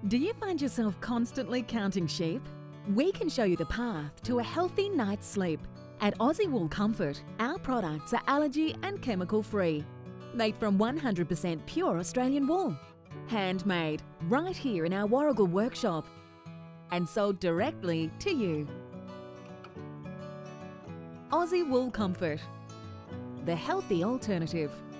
Do you find yourself constantly counting sheep? We can show you the path to a healthy night's sleep. At Aussie Wool Comfort, our products are allergy and chemical free. Made from 100% pure Australian wool. Handmade right here in our Warrigal workshop. And sold directly to you. Aussie Wool Comfort, the healthy alternative.